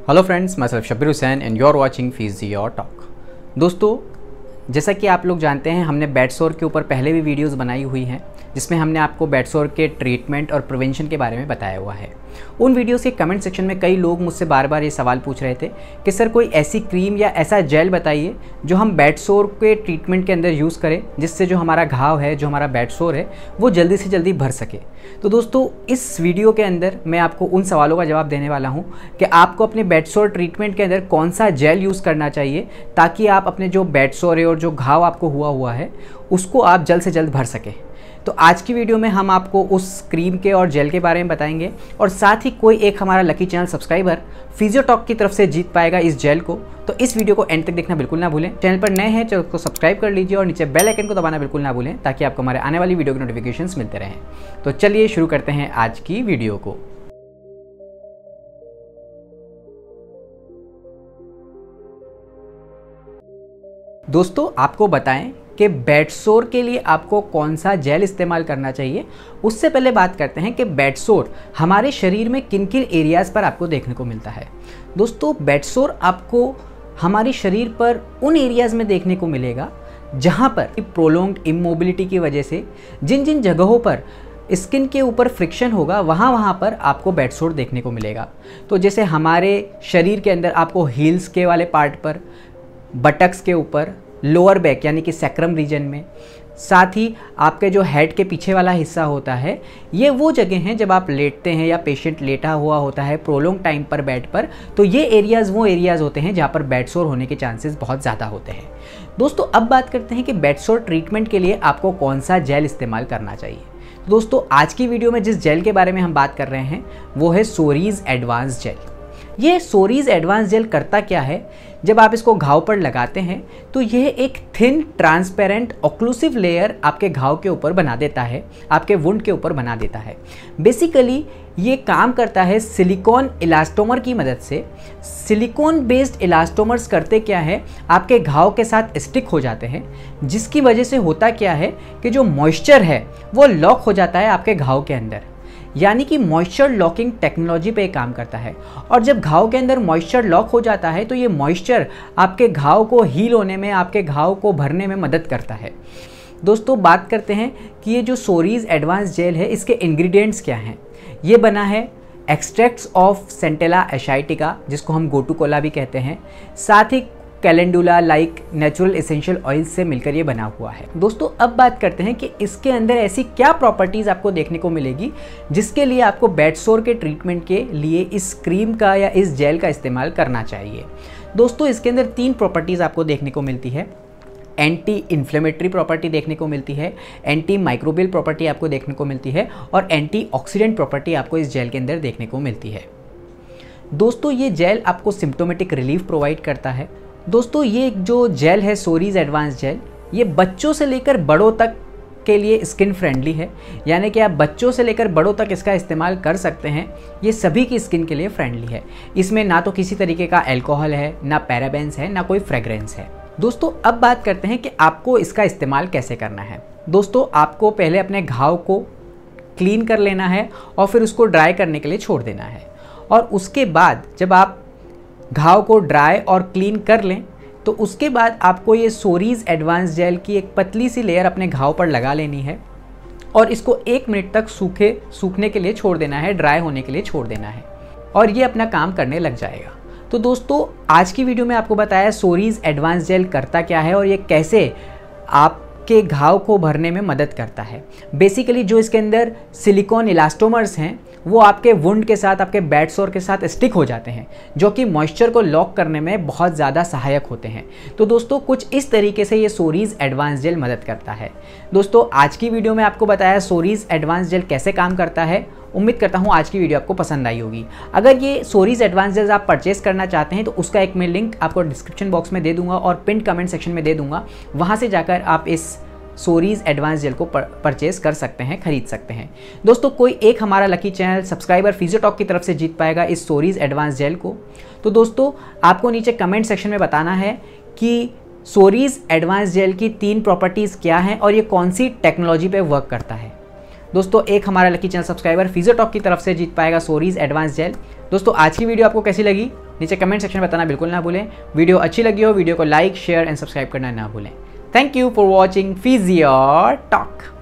Hello friends, मैं Shabbir Hussain and you are watching Physio Talk. दोस्तों, जैसा कि आप लोग जानते हैं, हमने बेड सोर के ऊपर पहले भी वीडियोस बनाई हुई हैं जिसमें हमने आपको बेड सोर के ट्रीटमेंट और प्रिवेंशन के बारे में बताया हुआ है। उन वीडियोस के कमेंट सेक्शन में कई लोग मुझसे बार बार ये सवाल पूछ रहे थे कि सर कोई ऐसी क्रीम या ऐसा जेल बताइए जो हम बेड सोर के ट्रीटमेंट के अंदर यूज़ करें, जिससे जो हमारा घाव है, जो हमारा बेड सोर है, वो जल्दी से जल्दी भर सके। तो दोस्तों, इस वीडियो के अंदर मैं आपको उन सवालों का जवाब देने वाला हूँ कि आपको अपने बेड सोर ट्रीटमेंट के अंदर कौन सा जेल यूज़ करना चाहिए ताकि आप अपने जो बेड सोर है और जो घाव आपको हुआ है उसको आप जल्द से जल्द भर सकें। तो आज की वीडियो में हम आपको उस क्रीम के और जेल के बारे में बताएंगे और साथ ही कोई एक हमारा lucky channel subscriber Physio Talk की तरफ से जीत पाएगा इस जेल को। तो इस वीडियो को एंड तक देखना बिल्कुल ना भूलें। चैनल पर नए हैं, चैनल को सब्सक्राइब कर लीजिए और नीचे बेल आइकन को दबाना बिल्कुल ना भूलें ताकि आपको हमारे आने वाली वीडियो के नोटिफिकेशंस मिलते रहें। तो चलिए शुरू करते हैं आज की वीडियो को। दोस्तों, आपको बताएं कि बेड सोर के लिए आपको कौन सा जेल इस्तेमाल करना चाहिए। उससे पहले बात करते हैं कि बेड सोर हमारे शरीर में किन किन एरियाज़ पर आपको देखने को मिलता है। दोस्तों, बेड सोर आपको हमारे शरीर पर उन एरियाज़ में देखने को मिलेगा जहां पर प्रोलॉन्ग्ड इमोबिलिटी की वजह से जिन जिन जगहों पर स्किन के ऊपर फ्रिक्शन होगा वहाँ पर आपको बेड सोर देखने को मिलेगा। तो जैसे हमारे शरीर के अंदर आपको हील्स के वाले पार्ट पर, बटक्स के ऊपर, लोअर बैक यानी कि सैक्रम रीजन में, साथ ही आपके जो हेड के पीछे वाला हिस्सा होता है, ये वो जगह हैं जब आप लेटते हैं या पेशेंट लेटा हुआ होता है प्रोलॉन्ग टाइम पर बेड पर, तो ये एरियाज़ वो एरियाज़ होते हैं जहाँ पर बेड सोर होने के चांसेस बहुत ज़्यादा होते हैं। दोस्तों, अब बात करते हैं कि बेड सोर ट्रीटमेंट के लिए आपको कौन सा जेल इस्तेमाल करना चाहिए। दोस्तों, आज की वीडियो में जिस जेल के बारे में हम बात कर रहे हैं वो है सोरीज एडवांस जेल। ये सोरीज एडवांस जेल करता क्या है, जब आप इसको घाव पर लगाते हैं तो यह एक थिन ट्रांसपेरेंट ऑक्लूसिव लेयर आपके घाव के ऊपर बना देता है, आपके वुंड के ऊपर बना देता है। बेसिकली ये काम करता है सिलिकॉन इलास्टोमर की मदद से। सिलिकॉन बेस्ड इलास्टोमर्स करते क्या है, आपके घाव के साथ स्टिक हो जाते हैं, जिसकी वजह से होता क्या है कि जो मॉइस्चर है वो लॉक हो जाता है आपके घाव के अंदर, यानी कि मॉइस्चर लॉकिंग टेक्नोलॉजी पे काम करता है। और जब घाव के अंदर मॉइस्चर लॉक हो जाता है तो ये मॉइस्चर आपके घाव को हील होने में, आपके घाव को भरने में मदद करता है। दोस्तों, बात करते हैं कि ये जो सोरीज एडवांस जेल है इसके इंग्रेडिएंट्स क्या हैं। ये बना है एक्सट्रैक्ट्स ऑफ सेंटेला एशाइटिका, जिसको हम गोटू कोला भी कहते हैं, साथ ही calendula like natural essential oil से मिलकर ये बना हुआ है। दोस्तों, अब बात करते हैं कि इसके अंदर ऐसी क्या प्रॉपर्टीज़ आपको देखने को मिलेगी जिसके लिए आपको बेड सोर के ट्रीटमेंट के लिए इस क्रीम का या इस जेल का इस्तेमाल करना चाहिए। दोस्तों, इसके अंदर 3 प्रॉपर्टीज़ आपको देखने को मिलती है। एंटी इन्फ्लेमेटरी प्रॉपर्टी देखने को मिलती है, एंटी माइक्रोबियल प्रॉपर्टी आपको देखने को मिलती है और एंटी ऑक्सीडेंट प्रॉपर्टी आपको इस जेल के अंदर देखने को मिलती है। दोस्तों, ये जेल आपको सिम्प्टोमेटिक रिलीफ प्रोवाइड करता है। दोस्तों, ये जो जेल है सोरीज एडवांस जेल, ये बच्चों से लेकर बड़ों तक के लिए स्किन फ्रेंडली है, यानी कि आप बच्चों से लेकर बड़ों तक इसका इस्तेमाल कर सकते हैं। ये सभी की स्किन के लिए फ्रेंडली है। इसमें ना तो किसी तरीके का अल्कोहल है, ना पैराबेन्स है, ना कोई फ्रेग्रेंस है। दोस्तों, अब बात करते हैं कि आपको इसका इस्तेमाल कैसे करना है। दोस्तों, आपको पहले अपने घाव को क्लीन कर लेना है और फिर उसको ड्राई करने के लिए छोड़ देना है। और उसके बाद जब आप घाव को ड्राई और क्लीन कर लें तो उसके बाद आपको ये सोरीज एडवांस जेल की एक पतली सी लेयर अपने घाव पर लगा लेनी है और इसको 1 मिनट तक सूखने के लिए छोड़ देना है, ड्राई होने के लिए छोड़ देना है और ये अपना काम करने लग जाएगा। तो दोस्तों, आज की वीडियो में आपको बताया सोरीज एडवांस जेल करता क्या है और ये कैसे आपके घाव को भरने में मदद करता है। बेसिकली जो इसके अंदर सिलिकॉन इलास्टोमर्स हैं वो आपके वुंड के साथ, आपके बेड सोर के साथ स्टिक हो जाते हैं, जो कि मॉइस्चर को लॉक करने में बहुत ज़्यादा सहायक होते हैं। तो दोस्तों, कुछ इस तरीके से ये सोरीज एडवांस जेल मदद करता है। दोस्तों, आज की वीडियो में आपको बताया सोरीज एडवांस जेल कैसे काम करता है। उम्मीद करता हूँ आज की वीडियो आपको पसंद आई होगी। अगर ये सोरीज एडवांस जेल आप परचेस करना चाहते हैं तो उसका एक मैं लिंक आपको डिस्क्रिप्शन बॉक्स में दे दूंगा और पिन कमेंट सेक्शन में दे दूंगा। वहाँ से जाकर आप इस सोरीज एडवांस जेल को परचेस कर सकते हैं, खरीद सकते हैं। दोस्तों, कोई एक हमारा lucky channel subscriber Physio Talk की तरफ से जीत पाएगा इस सोरीज एडवांस जेल को। तो दोस्तों, आपको नीचे कमेंट सेक्शन में बताना है कि सोरीज एडवांस जेल की 3 प्रॉपर्टीज़ क्या हैं और ये कौन सी टेक्नोलॉजी पे वर्क करता है। दोस्तों एक हमारा लकी चैनल सब्सक्राइबर फिजियोटॉक की तरफ से जीत पाएगा सोरीज एडवांस जेल। दोस्तों आज की वीडियो आपको कैसी लगी नीचे कमेंट सेक्शन में बताना बिल्कुल ना भूलें। वीडियो अच्छी लगी हो वीडियो को लाइक शेयर एंड सब्सक्राइब करना ना भूलें। Thank you for watching फिजियोटॉक।